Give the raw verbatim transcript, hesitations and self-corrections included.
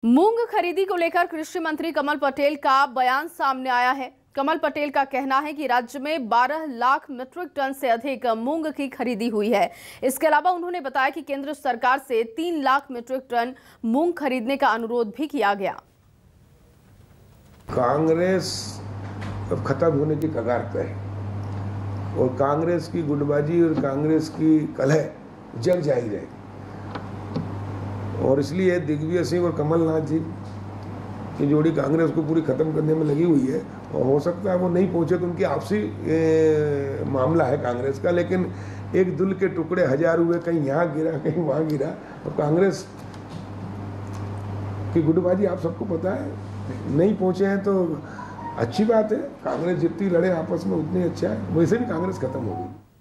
मूंग खरीदी को लेकर कृषि मंत्री कमल पटेल का बयान सामने आया है। कमल पटेल का कहना है कि राज्य में बारह लाख मीट्रिक टन से अधिक मूंग की खरीदी हुई है। इसके अलावा उन्होंने बताया कि केंद्र सरकार से तीन लाख मीट्रिक टन मूंग खरीदने का अनुरोध भी किया गया। कांग्रेस अब खत्म होने की कगार पर है और कांग्रेस की गुटबाजी और कांग्रेस की कलह जग जाहिर है और इसलिए दिग्विजय सिंह और कमलनाथ जी की जोड़ी कांग्रेस को पूरी खत्म करने में लगी हुई है और हो सकता है वो नहीं पहुंचे तो उनकी आपसी मामला है कांग्रेस का, लेकिन एक दुल के टुकड़े हजार हुए, कहीं यहाँ गिरा कहीं वहाँ गिरा और कांग्रेस की गुटबाजी आप सबको पता है, नहीं पहुंचे हैं तो अच्छी बात है। कांग्रेस जितनी लड़े आपस में उतनी अच्छा है, वैसे भी कांग्रेस खत्म हो गई।